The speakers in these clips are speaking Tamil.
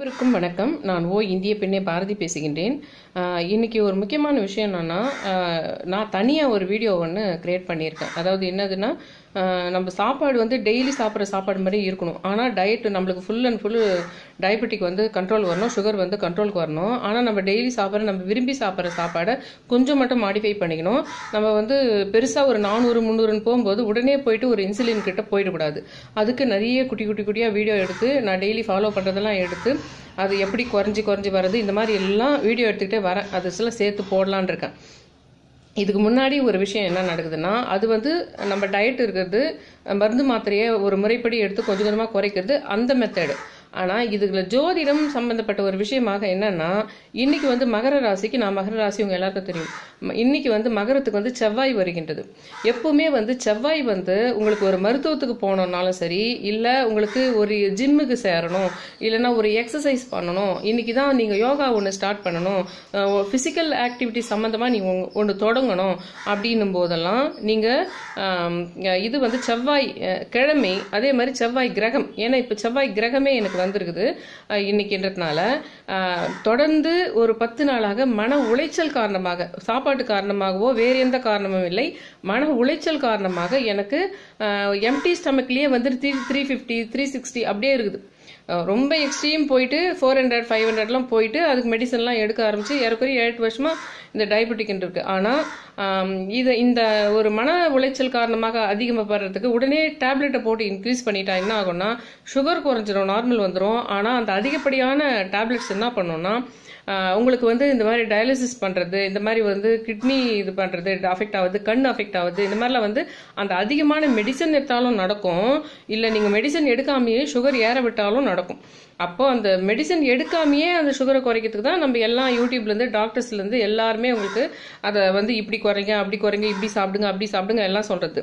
அனைவருக்கும் வணக்கம். நான் இந்திய பெண்ணே பாரதி பேசுகின்றேன். இன்னைக்கு ஒரு முக்கியமான விஷயம் என்னன்னா, நான் தனியாக ஒரு வீடியோ ஒன்று கிரியேட் பண்ணியிருக்கேன். அதாவது என்னதுன்னா, நம்ம சாப்பாடு வந்து டெய்லி சாப்பிட்ற சாப்பாடு மாதிரி இருக்கணும். ஆனால் டயட் நம்மளுக்கு ஃபுல் அண்ட் ஃபுல் டயபெட்டிக் வந்து கண்ட்ரோல் வரணும், சுகர் வந்து கண்ட்ரோலுக்கு வரணும். ஆனால் நம்ம டெய்லி சாப்பிட்ற நம்ம விரும்பி சாப்பிட்ற சாப்பாடை கொஞ்சம் மட்டும் மாடிஃபை பண்ணிக்கணும். நம்ம வந்து பெருசாக ஒரு 400-300 போகும்போது உடனே போயிட்டு ஒரு இன்சுலின் கிட்ட போயிடக்கூடாது. அதுக்கு நிறைய குட்டியாக வீடியோ எடுத்து நான் டெய்லி ஃபாலோ பண்ணுறதெல்லாம் எடுத்து அது எப்படி குறைஞ்சி வருது இந்த மாதிரி எல்லாம் வீடியோ எடுத்துக்கிட்டே வரேன். அது சில சேர்த்து போடலான் இருக்கேன். இதுக்கு முன்னாடி ஒரு விஷயம் என்ன நடக்குதுன்னா, அது வந்து நம்ம டயட் இருக்கிறது மருந்து மாத்திரையை ஒரு முறைப்படி எடுத்து கொஞ்சம் கொஞ்சமாக குறைக்கிறது அந்த மெத்தடு. ஆனால் இதுல ஜோதிடம் சம்பந்தப்பட்ட ஒரு விஷயமாக என்னன்னா, இன்னைக்கு வந்து மகர ராசிக்கு, நான் மகர ராசி உங்க எல்லாருக்கும் தெரியும், இன்னைக்கு வந்து மகரத்துக்கு வந்து செவ்வாய் வருகின்றது. எப்பவுமே வந்து செவ்வாய் வந்து உங்களுக்கு ஒரு மருத்துவத்துக்கு போனோம்னாலும் சரி, இல்லை உங்களுக்கு ஒரு ஜிம்முக்கு சேரணும், இல்லைன்னா ஒரு எக்ஸசைஸ் பண்ணணும், இன்னைக்கு தான் நீங்கள் யோகா ஒன்று ஸ்டார்ட் பண்ணணும், ஃபிசிக்கல் ஆக்டிவிட்டி சம்மந்தமாக நீங்கள் ஒன்று தொடங்கணும் அப்படின்னும் போதெல்லாம் நீங்கள் இது வந்து செவ்வாய் கிழமை, அதே மாதிரி செவ்வாய் கிரகம், ஏன்னா இப்போ செவ்வாய் கிரகமே எனக்கு வந்திருக்குது இன்னைக்குன்றதுனால, தொடர்ந்து ஒரு 10 நாளாக மன உளைச்சல் காரணமாக, சாப்பாட்டு காரணமாகவோ வேறு எந்த காரணமும் இல்லை, மன உளைச்சல் காரணமாக எனக்கு எம்டி ஸ்டமக்லயே வந்து 350 360 அப்படியே இருக்குது. ரொம்ப எக்ஸ்ட்ரீம் போயிட்டு 400-500 போயிட்டு அதுக்கு மெடிசன்லாம் எடுக்க ஆரம்பிச்சு ஏறக்குறைய 8 வருஷமா இந்த டயபெட்டிக் இருக்கு. ஆனால் இந்த ஒரு மன உளைச்சல் காரணமாக அதிகமாகிறதுக்கு உடனே டேப்லெட்டை போட்டு இன்க்ரீஸ் பண்ணிட்டா என்ன ஆகும்னா, சுகர் குறைஞ்சிரும், நார்மல் வந்துடும். ஆனால் அந்த அதிகப்படியான டேப்லெட்ஸ் என்ன பண்ணோம்னா, உங்களுக்கு வந்து இந்த மாதிரி டயாலிசிஸ் பண்ணுறது, இந்த மாதிரி வந்து கிட்னி இது பண்ணுறது அஃபெக்ட் ஆகுது, கண் அஃபெக்ட் ஆகுது, இந்த மாதிரிலாம் வந்து அந்த அதிகமான மெடிசன் எடுத்தாலும் நடக்கும், இல்லை நீங்கள் மெடிசன் எடுக்காமையே சுகர் ஏற விட்டாலும் நடக்கும். அப்போ அந்த மெடிசன் எடுக்காமையே அந்த சுகரை குறைக்கிறதுக்கு தான் நம்ம எல்லாம் யூடியூப்லேருந்து டாக்டர்ஸ்லேருந்து எல்லாருமே உங்களுக்கு அதை வந்து இப்படி குறைங்க, அப்படி குறைங்க, இப்படி சாப்பிடுங்க, அப்படி சாப்பிடுங்க எல்லாம் சொல்கிறது.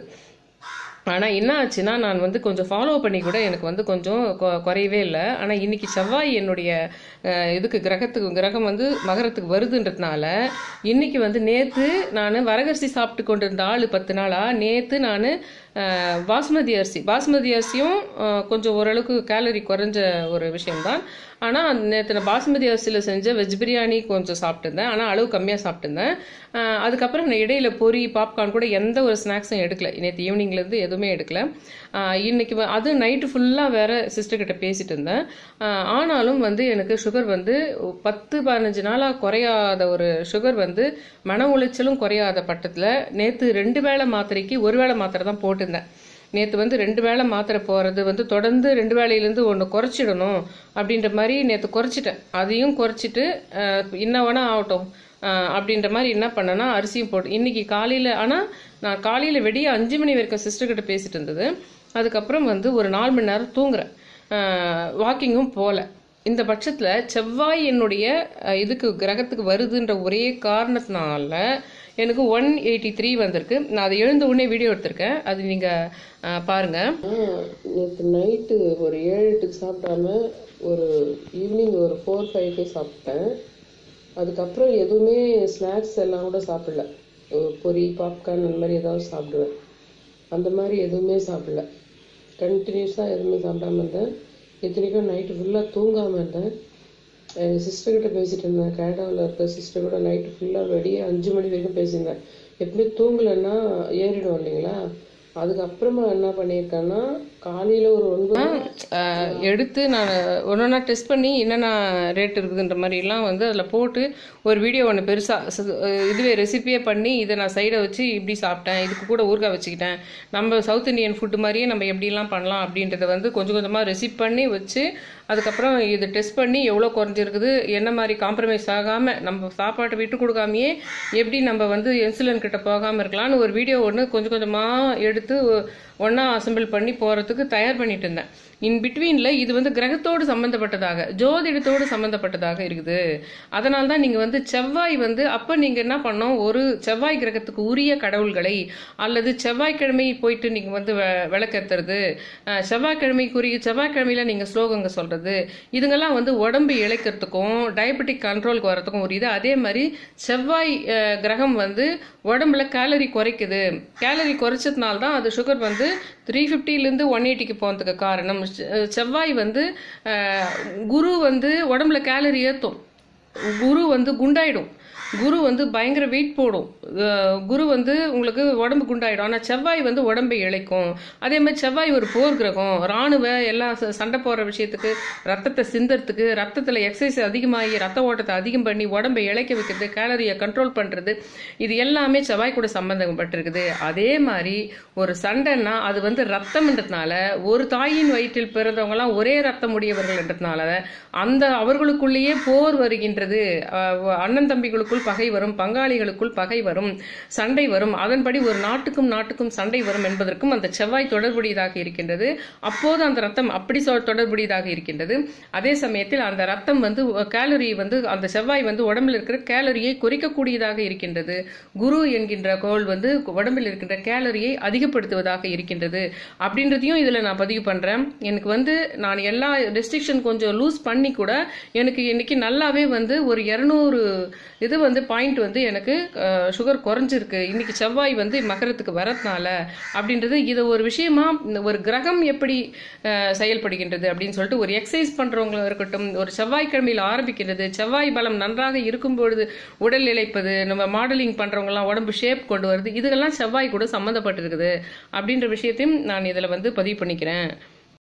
ஆனால் என்ன ஆச்சுன்னா, நான் வந்து கொஞ்சம் ஃபாலோ பண்ணி கூட எனக்கு வந்து கொஞ்சம் குறையவே இல்லை. ஆனால் இன்னைக்கு செவ்வாய் என்னுடைய இதுக்கு கிரகம் வந்து மகரத்துக்கு வருதுன்றதுனால, இன்னைக்கு வந்து நேற்று நான் வரகரிசி சாப்பிட்டு கொண்டிருந்த ஆள் 10 நாளா, நேற்று நான் பாஸ்மதி அரிசியும் கொஞ்சம் ஓரளவுக்கு கேலரி குறைஞ்ச ஒரு விஷயம்தான். ஆனால் நேற்று நான் பாஸ்மதி அரிசியில் செஞ்ச வெஜ் பிரியாணி கொஞ்சம் சாப்பிட்டுருந்தேன், ஆனால் அளவு கம்மியாக சாப்பிட்டுருந்தேன். அதுக்கப்புறம் நான் இடையில பொரி, பாப்கார்ன் கூட எந்த ஒரு ஸ்நாக்ஸும் எடுக்கல. நேற்று ஈவினிங்லேருந்து எதுவுமே எடுக்கல. இன்னைக்கு அது நைட்டு ஃபுல்லாக வேற சிஸ்டர் கிட்ட பேசிட்டு இருந்தேன். ஆனாலும் வந்து எனக்கு சுகர் வந்து 10-15 நாளாக குறையாத ஒரு சுகர் வந்து மன உளைச்சலும் குறையாத பட்டத்தில் நேற்று 2 வேளை மாத்திரைக்கு 1 வேளை மாத்திரை தான் போட்டிருந்தேன். நேற்று வந்து 2 வேளை மாத்திரை போகிறது வந்து தொடர்ந்து 2 வேளையிலேருந்து ஒன்று குறைச்சிடணும் அப்படின்ற மாதிரி நேற்று குறைச்சிட்டேன். அதையும் குறைச்சிட்டு என்ன வேணா ஆகட்டும் அப்படின்ற மாதிரி என்ன பண்ணேன்னா, அரிசியும் போட்டு இன்னைக்கு காலையில், ஆனால் நான் காலையில் வெடிய 5 மணி வரைக்கும் சிஸ்டர் கிட்ட பேசிட்டு இருந்தது. அதுக்கப்புறம் வந்து ஒரு 4 மணி நேரம் தூங்குறேன், வாக்கிங்கும் போகல. இந்த பட்சத்தில் செவ்வாய் என்னுடைய இதுக்கு கிரகத்துக்கு வருதுன்ற ஒரே காரணத்தினால எனக்கு 183 வந்திருக்கு. நான் அதை எழுந்த உடனே வீடியோ எடுத்திருக்கேன், அது நீங்கள் பாருங்கள். நேற்று நைட்டு ஒரு 7-8 சாப்பிடாம ஒரு ஈவினிங் ஒரு 4-5 சாப்பிட்டேன். அதுக்கப்புறம் எதுவுமே ஸ்நாக்ஸ் எல்லாம் கூட சாப்பிடல. பொரி, பாப்கார்ன் அந்த மாதிரி ஏதாவது சாப்பிடுவேன், அந்த மாதிரி எதுவுமே சாப்பிடல. கண்டினியூஸாக எதுவுமே சாப்பிடாம இருந்தேன். இத்தனைக்கும் நைட்டு ஃபுல்லாக தூங்காமல் இருந்தேன். எங்கள் சிஸ்டர்கிட்ட பேசிகிட்டு இருந்தேன், கனடாவில் இருக்க சிஸ்டர் கூட நைட்டு ஃபுல்லாக வெடியே 5 மணி வரைக்கும் பேசியிருந்தேன். எப்படி தூங்கலைன்னா ஏறிடும் இல்லைங்களா. அதுக்கப்புறமா என்ன பண்ணியிருக்கேன்னா, காலையில் ஒரு 9 எடுத்து நான் ஒன்றா டெஸ்ட் பண்ணி என்னென்ன ரேட் இருக்குதுன்ற மாதிரிலாம் வந்து அதில் போட்டு ஒரு வீடியோ ஒன்று பெருசாக இதுவே ரெசிபியே பண்ணி, இதை நான் சைடை வச்சு இப்படி சாப்பிட்டேன், இதுக்கு கூட ஊறுகாய் வச்சுக்கிட்டேன், நம்ம சவுத் இண்டியன் ஃபுட்டு மாதிரியே நம்ம எப்படிலாம் பண்ணலாம் அப்படின்றத வந்து கொஞ்சம் கொஞ்சமாக ரெசிபி பண்ணி வச்சு, அதுக்கப்புறம் இது டெஸ்ட் பண்ணி எவ்வளோ குறைஞ்சிருக்குது, என்ன மாதிரி காம்ப்ரமைஸ் ஆகாமல் நம்ம சாப்பாட்டை விட்டு கொடுக்காமையே எப்படி நம்ம வந்து இன்சுலின் கிட்ட போகாமல் இருக்கலாம்னு ஒரு வீடியோ ஒன்று கொஞ்சம் கொஞ்சமாக எடுத்து ஒன்றா அசம்பிள் பண்ணி போகிறதுக்கு தயார் பண்ணிட்டு இருந்தேன். இன் பிட்வீனில் இது வந்து கிரகத்தோடு சம்மந்தப்பட்டதாக, ஜோதிடத்தோடு சம்மந்தப்பட்டதாக இருக்குது. அதனால தான் நீங்கள் வந்து செவ்வாய் வந்து அப்போ நீங்கள் என்ன பண்ணோம், ஒரு செவ்வாய் கிரகத்துக்கு உரிய கடவுள்களை அல்லது செவ்வாய்க்கிழமை போயிட்டு நீங்கள் வந்து விளக்கேற்றுறது, செவ்வாய்க்கிழமையில் நீங்கள் ஸ்லோகங்க சொல்கிறது, இதுங்கெல்லாம் வந்து உடம்பு இழைக்கிறதுக்கும் டயபெட்டிக் கண்ட்ரோலுக்கு வரதுக்கும் உரியது. அதே மாதிரி செவ்வாய் கிரகம் வந்து உடம்புல கேலரி குறைக்குது, கேலரி குறைச்சதுனால தான் அது சுகர் வந்து 350 180 போகிறதுக்கு காரணம். செவ்வாய் வந்து குரு வந்து உடம்புல கேலரி ஏற்றும், குரு வந்து குண்டாயிடும், குரு வந்து பயங்கர வெயிட் போடும், குரு வந்து உங்களுக்கு உடம்பு குண்டாயிடும். ஆனால் செவ்வாய் வந்து உடம்பை இழைக்கும். அதே மாதிரி செவ்வாய் ஒரு போர் கிரகம், ராணுவ எல்லாம் சண்டை போடுற விஷயத்துக்கு, ரத்தத்தை சிந்தறதுக்கு, ரத்தத்தில் எக்ஸசைஸ் அதிகமாகி ரத்த ஓட்டத்தை அதிகம் பண்ணி உடம்பை இழைக்க வைக்கிறது, கேலரியை கண்ட்ரோல் பண்ணுறது, இது எல்லாமே செவ்வாய் கூட சம்பந்தப்பட்டிருக்குது. அதே மாதிரி ஒரு சண்டைன்னா அது வந்து ரத்தம்ன்றதுனால, ஒரு தாயின் வயிற்றில் பிறந்தவங்கலாம் ஒரே ரத்தம் உடையவர்கள்ன்றதுனால அந்த அவர்களுக்குள்ளேயே போர் வருகின்றது. அண்ணன் தம்பிகளுக்குள் பகை வரும், பங்காளிகளுக்குள் பகை வரும், சண்டை வரும். அதன்படி ஒரு நாட்டுக்கும் சண்டை வரும் என்பதற்கும் அந்த செவ்வாய் தொடர்புடையதாக இருக்கின்றது. அப்போது அந்த ரத்தம் அப்படி தொடர்புடையதாக இருக்கின்றது. அதே சமயத்தில் அந்த ரத்தம் வந்து கேலரி வந்து அந்த செவ்வாய் வந்து உடம்பில் இருக்கிற கேலரியை குறைக்கக்கூடியதாக இருக்கின்றது. குரு என்கின்ற கோள் வந்து உடம்பில் இருக்கின்ற கேலரியை அதிகப்படுத்துவதாக இருக்கின்றது. அப்படின்றதையும் இதுல நான் பதிவு பண்றேன். எனக்கு வந்து நான் எல்லா ரெஸ்ட்ரிக்ஷன் கொஞ்சம் லூஸ் பண்ணி கூட எனக்கு இன்னைக்கு நல்லாவே வந்து ஒரு 200 இது வந்து பாயிண்ட் வந்து எனக்கு சுகர் குறைஞ்சிருக்கு. இன்னைக்கு செவ்வாய் வந்து மகரத்துக்கு வரதுனால அப்படின்றது இது ஒரு விஷயமா, ஒரு கிரகம் எப்படி செயல்படுகின்றது அப்படின்னு சொல்லிட்டு ஒரு எக்ஸசைஸ் பண்றவங்களும் இருக்கட்டும், ஒரு செவ்வாய்க்கிழமையில் ஆரம்பிக்கிறது, செவ்வாய் பலம் நன்றாக இருக்கும் பொழுது உடல் இழைப்பது, நம்ம மாடலிங் பண்றவங்கலாம் உடம்பு ஷேப் கொண்டு வருது, இதெல்லாம் செவ்வாய் கூட சம்மந்தப்பட்டிருக்குது அப்படின்ற விஷயத்தையும் நான் இதுல வந்து பதிவு பண்ணிக்கிறேன்.